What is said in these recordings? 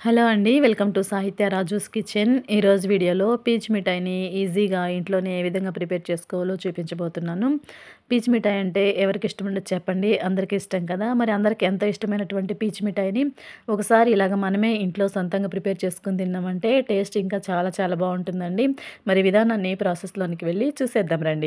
Hello అండి. Welcome to సాహిత్య Raju's kitchen. ఈరోజు వీడియోలో పీచు మిఠాయిని ఈజీగా ఇంట్లోనే ఏ విధంగా ప్రిపేర్ చేసుకోవాలో చూపించబోతున్నాను. పీచు మిఠాయి అంటే ఎవరికి ఇష్టం ఉండదు చెప్పండి? అందరికీ ఇష్టం కదా! మరి అందరికి ఎంతో ఇష్టమైనటువంటి పీచు మిఠాయిని ఒకసారి ఇలాగ మనమే ఇంట్లో సొంతంగా ప్రిపేర్ చేసుకొని తిన్నామంటే టేస్ట్ ఇంకా చాలా చాలా బావుంటుందండి. మరి విధానాన్ని ప్రాసెస్‌లోనికి వెళ్ళి చూసేద్దాం రండి.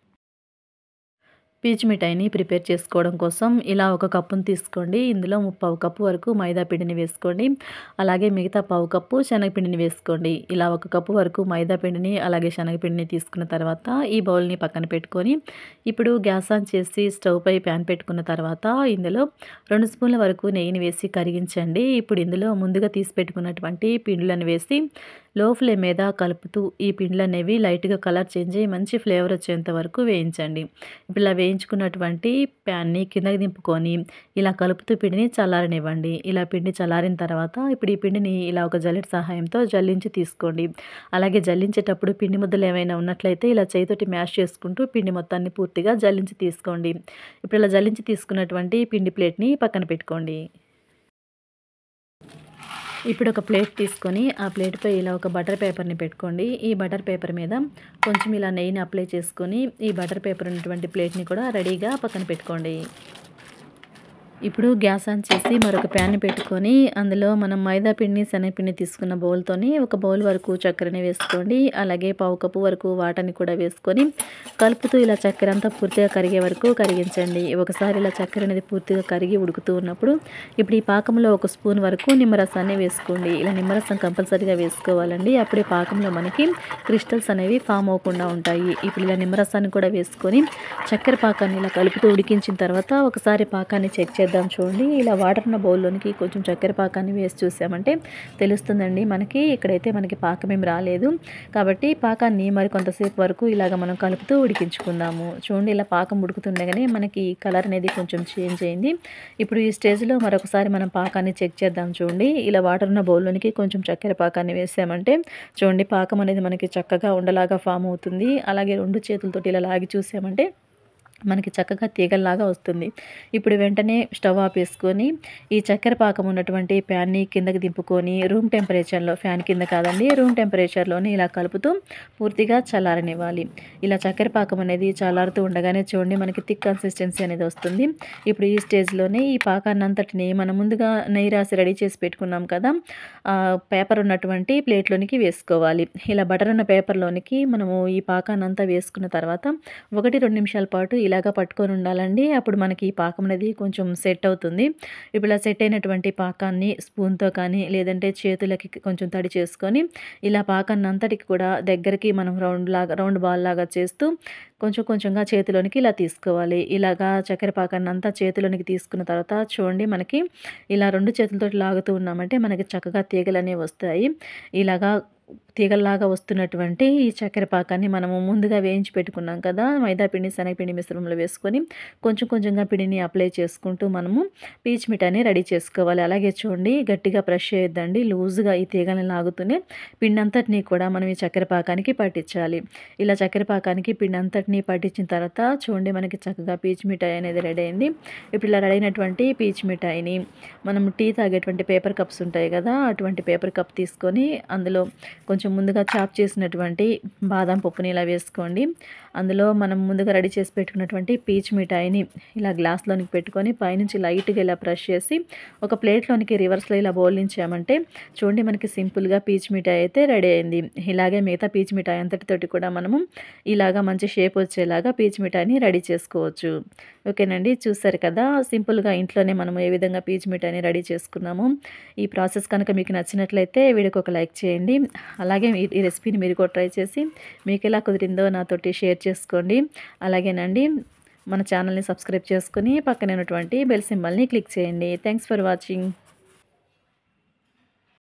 పీచు మిఠాయిని ప్రిపేర్ చేసుకోవడం కోసం ఇలా ఒక కప్పుని తీసుకోండి. ఇందులో ముప్పావు కప్పు వరకు మైదా పిండిని వేసుకోండి. అలాగే మిగతా పావు కప్పు శనగపిండిని వేసుకోండి. ఇలా ఒక కప్పు వరకు మైదా పిండిని అలాగే శనగపిండిని తీసుకున్న తర్వాత ఈ బౌల్‌ని పక్కన పెట్టుకొని ఇప్పుడు గ్యాస్ ఆన్ చేసి స్టవ్ పై ప్యాన్ పెట్టుకున్న తర్వాత ఇందులో 2 స్పూన్ల వరకు నెయ్యిని వేసి కరిగించండి. ఇప్పుడు ఇందులో ముందుగా తీసి పెట్టుకున్నటువంటి పిండిలను వేసి లో ఫ్లేమ్ మీద కలుపుతూ ఈ పిండ్లనేవి లైట్‌గా కలర్ చేంజ్ అయ్యి మంచి ఫ్లేవర్ వచ్చేంత వరకు వేయించండి. ఇప్పుడు ఇలా వేయించుకున్నటువంటి ప్యాన్‌ని కిందకి దింపుకొని ఇలా కలుపుతూ పిండిని చల్లారనివ్వండి. ఇలా పిండి చల్లారిన తర్వాత ఇప్పుడు ఈ పిండిని ఇలా ఒక జల్లెడ సహాయంతో జల్లించి తీసుకోండి. అలాగే జల్లించేటప్పుడు పిండి ముద్దలు ఏమైనా ఉన్నట్లయితే ఇలా చేయితోటి మ్యాష్ చేసుకుంటూ పిండి మొత్తాన్ని పూర్తిగా జల్లించి తీసుకోండి. ఇప్పుడు ఇలా జల్లించి తీసుకున్నటువంటి పిండి ప్లేట్‌ని పక్కన పెట్టుకోండి. ఇప్పుడు ఒక ప్లేట్ తీసుకొని ఆ ప్లేట్‌పై ఇలా ఒక బటర్ పేపర్‌ని పెట్టుకోండి. ఈ బటర్ పేపర్ మీద కొంచెం ఇలా నెయ్యిని అప్లై చేసుకొని ఈ బటర్ పేపర్ ఉన్నటువంటి ప్లేట్‌ని కూడా రెడీగా పక్కన పెట్టుకోండి. ఇప్పుడు గ్యాస్ ఆన్ చేసి మరొక ప్యాన్ పెట్టుకొని అందులో మనం మైదా పిండి, శనగపిండి తీసుకున్న బౌల్‌తోని ఒక బౌల్ వరకు చక్కెరని వేసుకోండి. అలాగే పావు కప్పు వరకు వాటర్‌ని కూడా వేసుకొని కలుపుతూ ఇలా చక్కెర అంతా పూర్తిగా కరిగే వరకు కరిగించండి. ఒకసారి ఇలా చక్కెర అనేది పూర్తిగా కరిగి ఉడుకుతూ ఉన్నప్పుడు ఇప్పుడు ఈ పాకంలో ఒక స్పూన్ వరకు నిమ్మరసాన్ని వేసుకోండి. ఇలా నిమ్మరసం కంపల్సరీగా వేసుకోవాలండి. అప్పుడే పాకంలో మనకి క్రిస్టల్స్ అనేవి ఫామ్ అవ్వకుండా ఉంటాయి. ఇప్పుడు ఇలా నిమ్మరసాన్ని కూడా వేసుకొని చక్కెర పాకాన్ని ఇలా కలుపుతూ ఉడికించిన తర్వాత ఒకసారి పాకాన్ని చెక్ చేద్దాం చూడండి. ఇలా వాటర్ ఉన్న బౌల్‌లోనికి కొంచెం చక్కెర పాకాన్ని వేసి చూసామంటే తెలుస్తుందండి మనకి. ఇక్కడైతే మనకి పాకం ఏమి రాలేదు. కాబట్టి పాకాన్ని మరి కొంతసేపు వరకు ఇలాగ మనం కలుపుతూ ఉడికించుకుందాము. చూడండి ఇలా పాకం ఉడుకుతుండగానే మనకి కలర్ అనేది కొంచెం చేంజ్ అయింది. ఇప్పుడు ఈ స్టేజ్‌లో మరొకసారి మనం పాకాన్ని చెక్ చేద్దాం చూడండి. ఇలా వాటర్ ఉన్న బౌల్‌లోనికి కొంచెం చక్కెర పాకాన్ని వేసామంటే చూడండి పాకం అనేది మనకి చక్కగా ఉండలాగా ఫామ్ అవుతుంది. అలాగే 2 చేతులతోటి ఇలా లాగి చూసామంటే మనకి చక్కగా తీగల్లాగా వస్తుంది. ఇప్పుడు వెంటనే స్టవ్ ఆపేసుకొని ఈ చక్కెర పాకం ఉన్నటువంటి ప్యాన్‌ని కిందకి దింపుకొని రూమ్ టెంపరేచర్‌లో ఫ్యాన్ కింద కాదండి రూమ్ టెంపరేచర్‌లోనే ఇలా కలుపుతూ పూర్తిగా చల్లారనివ్వాలి. ఇలా చక్కెర పాకం అనేది చల్లారుతూ ఉండగానే చూడండి మనకి థిక్ కన్సిస్టెన్సీ అనేది వస్తుంది. ఇప్పుడు ఈ స్టేజ్‌లోనే ఈ పాకాన్నంతటిని మనం ముందుగా నెయ్యి రాసి రెడీ చేసి పెట్టుకున్నాం కదా! పేపర్ ఉన్నటువంటి ప్లేట్‌లోనికి వేసుకోవాలి. ఇలా బటర్ ఉన్న పేపర్‌లోనికి మనము ఈ పాకాన్నంతా వేసుకున్న తర్వాత 1, 2 నిమిషాల పాటు ఇలాగ పట్టుకొని ఉండాలండి. అప్పుడు మనకి ఈ పాకం అనేది కొంచెం సెట్ అవుతుంది. ఇప్పుడు ఇలా సెట్ అయినటువంటి పాకాన్ని స్పూన్‌తో కానీ లేదంటే చేతులకి కొంచెం తడి చేసుకొని ఇలా పాకాన్ని అంతటికి కూడా దగ్గరికి మనం రౌండ్ బాల్ లాగా చేస్తూ కొంచెం కొంచెంగా చేతిలోనికి ఇలా తీసుకోవాలి. ఇలాగా చక్కెర పాకాన్ని అంతా చేతిలోనికి తీసుకున్న తర్వాత చూడండి మనకి ఇలా 2 చేతులతోటి లాగుతూ ఉన్నామంటే మనకి చక్కగా తీగలనేవి వస్తాయి. ఇలాగా తీగల్లాగా వస్తున్నటువంటి ఈ చక్కెర పాకాన్ని మనము ముందుగా వేయించి పెట్టుకున్నాం కదా! మైదా పిండి, శనగపిండి మిశ్రమంలో వేసుకొని కొంచెం కొంచెంగా పిండిని అప్లై చేసుకుంటూ మనము పీచు మిఠాయిని రెడీ చేసుకోవాలి. అలాగే చూడండి గట్టిగా ప్రెస్ చేయొద్దండి. లూజ్‌గా ఈ తీగలని లాగుతూనే పిండంతటిని కూడా మనం ఈ చక్కెర పాకానికి పట్టించాలి. ఇలా చక్కెర పాకానికి పిండంతటిని పట్టించిన తర్వాత చూడండి మనకి చక్కగా పీచు మిఠాయి అనేది రెడీ అయింది. ఇప్పుడు ఇలా రెడీ అయినటువంటి పీచు మిఠాయిని మనం టీ తాగేటువంటి పేపర్ కప్స్ ఉంటాయి కదా! అటువంటి పేపర్ కప్ తీసుకొని అందులో కొంచెం ముందుగా చాప్ చేసినటువంటి బాదం పప్పుని ఇలా వేసుకోండి. అందులో మనం ముందుగా రెడీ చేసి పెట్టుకున్నటువంటి పీచు మిఠాయిని ఇలా గ్లాస్‌లోనికి పెట్టుకొని పైనుంచి లైట్‌గా ఇలా ప్రెస్ చేసి ఒక ప్లేట్‌లోనికి రివర్స్‌లో ఇలా బౌలించామంటే చూడండి మనకి సింపుల్‌గా పీచు మిఠాయి అయితే రెడీ అయింది. ఇలాగే మిగతా పీచు మిఠాయి అంతటితోటి కూడా మనము ఇలాగా మంచి షేప్ వచ్చేలాగా పీచు మిఠాయిని రెడీ చేసుకోవచ్చు. ఓకేనండి. చూసారు కదా! సింపుల్‌గా ఇంట్లోనే మనం ఏ విధంగా పీచు మిఠాయిని రెడీ చేసుకున్నామో. ఈ ప్రాసెస్ కనుక మీకు నచ్చినట్లయితే వీడియోకి ఒక లైక్ చేయండి. అలాగే ఈ రెసిపీని మీరు కూడా ట్రై చేసి మీకెలా కుదిరిందో నాతోటి షేర్ చేసుకోండి. అలాగేనండి మన ఛానల్‌ని సబ్స్క్రైబ్ చేసుకొని పక్కనే ఉన్నటువంటి బెల్ సింబల్‌ని క్లిక్ చేయండి. Thanks for watching.